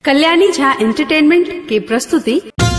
कल्याणी Jha entertainment की प्रस्तुति।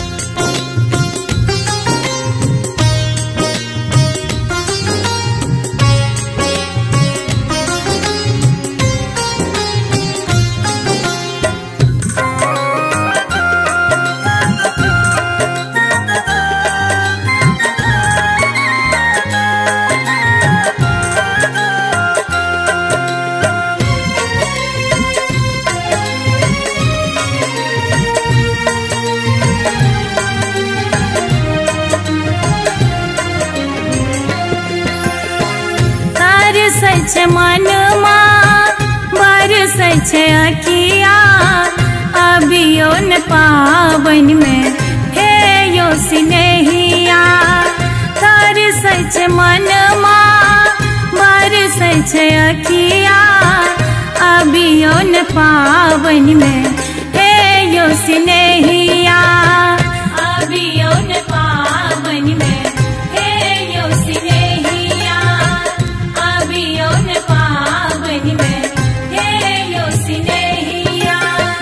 सच मन बरस अखिया अभियो न पावन में हे यो सिनेहिया। तार सच मन बरस अखिया अभियो न पावन में हे यो सिनेहिया। अभियो न पावन में हे यो सिनेहिया। अभियो न पावन में हे यो सिनेहिया।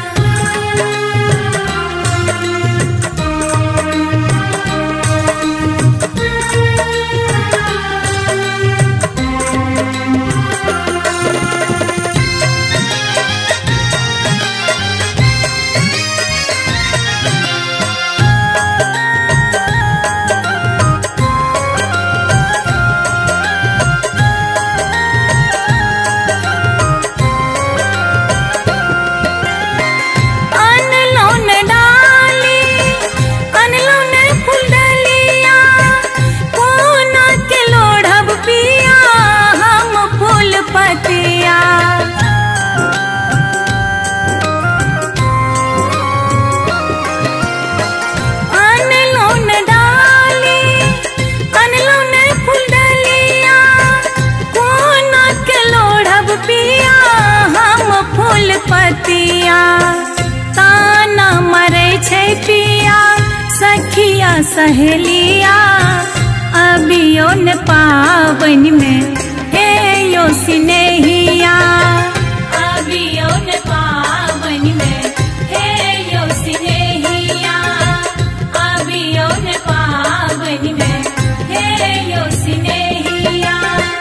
ताना मरे छे पिया सखिया सहेलिया अभियो न पावन में हे यो सिनेहिया। अभियो न पावन में हे यो सिनेहिया। अभियो न पावन में हे यो सिनेहिया।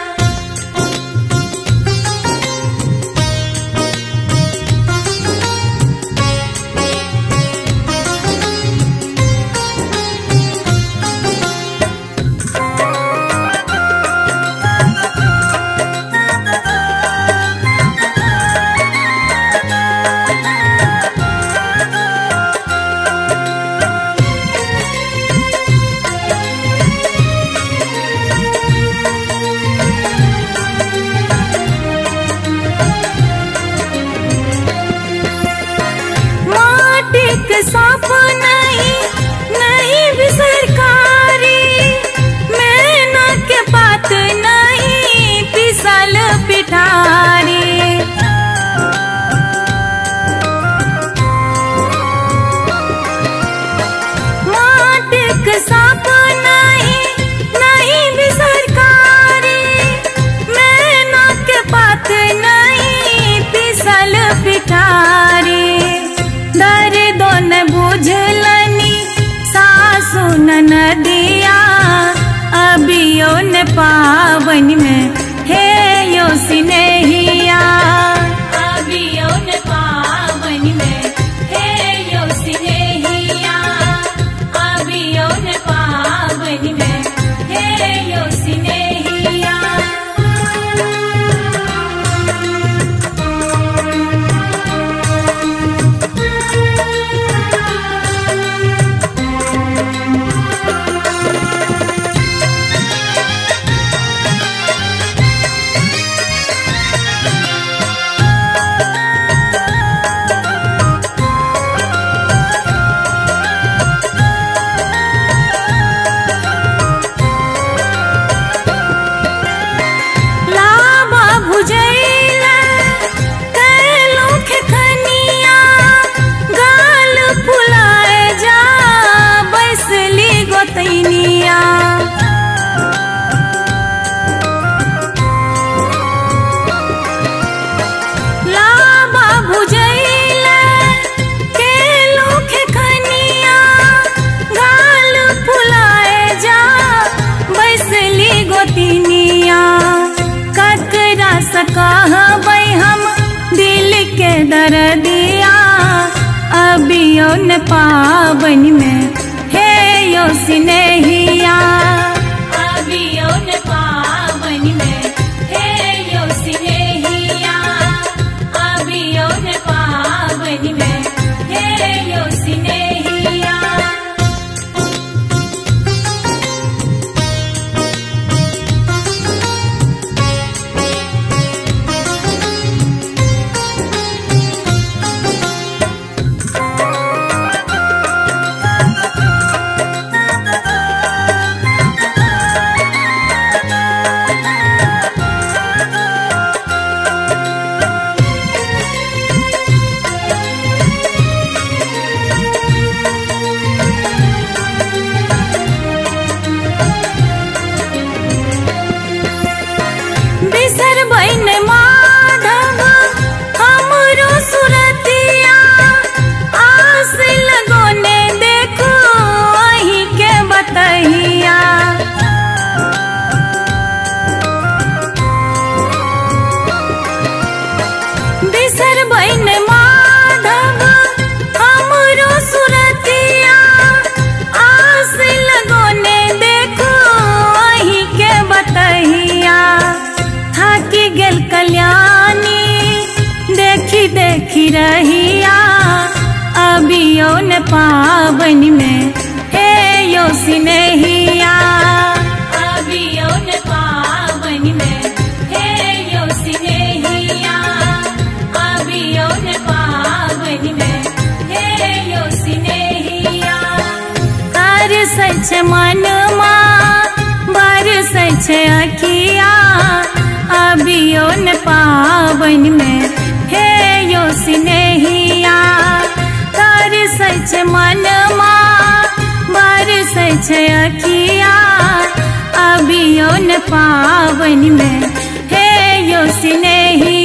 साफ नहीं भी सरकारी मैना के बात नहीं पिसल पिठारी। माटिक साफ नहीं भी सरकारी मैना के बात नहीं पिसल पिठारी। दर्द न बुझलनी सासु ननदिया अभियो न पावन में हे यो सिनेहिया। अभियो न पावन में हे यो सिनेहिया। अभियो न पावन में हे यो सिनेहिया। अभियो न पावन में हे यो सिनेहिया, अभियो न पावन में हे यो सिनेहिया, अभियो न पावन में हे यो सिनेहिया। बिसर बन माधव हमरो सुरतिया, आस लगोने देखो अही के बतहिया। बिसर बन माधव हमरो सुरतिया, आस लगोने देखो अही के बतहिया। थाकी गेल कल्याणी देखी देखी रहिया, अभियो न पावन में हे यो सिनेहिया, अभियो न पावन में हे यो सिनेहिया, अभियो न पावन में हे यो सिनेहिया। कर सच मन बरस अखिया, अभियो न पावन में हे यो सिनेहिया। कर सच मन बरस अखिया, अभियो न पावन में हे यो सिनेहिया।